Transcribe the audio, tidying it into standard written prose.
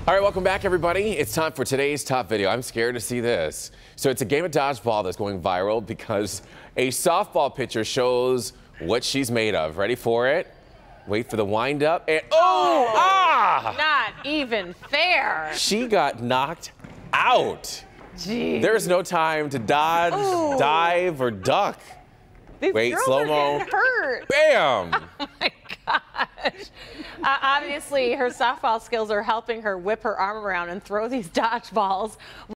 All right, welcome back, everybody. It's time for today's top video. I'm scared to see this. So it's a game of dodgeball that's going viral because a softball pitcher shows what she's made of. Ready for it? Wait for the wind up. And Not even fair. She got knocked out. Jeez. There's no time to dodge, dive, or duck. These Wait, girls slow-mo. are getting hurt. Bam! Oh my gosh. Obviously, her softball skills are helping her whip her arm around and throw these dodgeballs.